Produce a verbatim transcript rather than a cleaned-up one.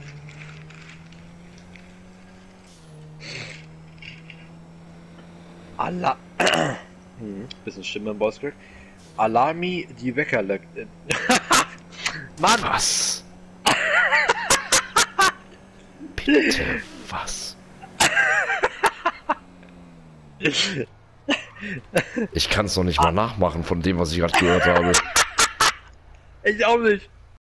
Allah. hm, bisschen Stimme im Boss. Alarmi, die Wecker leckt. Mann! Was? Bitte, was? Ich kann es noch nicht mal nachmachen von dem, was ich gerade gehört habe. Ich auch nicht.